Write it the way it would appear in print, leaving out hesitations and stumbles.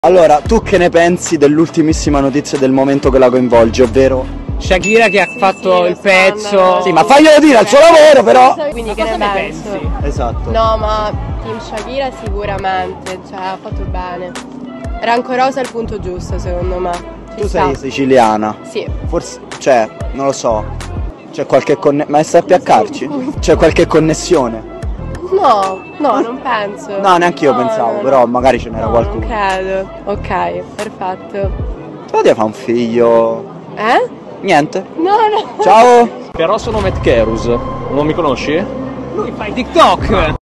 Allora, tu che ne pensi dell'ultimissima notizia del momento che la coinvolge, ovvero Shakira che ha fatto il pezzo. Sì, ma faglielo dire al suo lavoro, però. Quindi che ne penso? Esatto. No, ma Team Shakira sicuramente, cioè ha fatto bene. Rancorosa al punto giusto, secondo me. Tu sei siciliana. Sì. Forse, cioè, non lo so. C'è qualche ma è SPH? C'è qualche connessione? No, non penso. No, neanche io pensavo, no. però magari ce n'era qualcuno. Non credo. Ok, perfetto. Poteva fare un figlio. Niente. No. Ciao. Però sono Matt Kerus, non mi conosci? Lui fa i TikTok.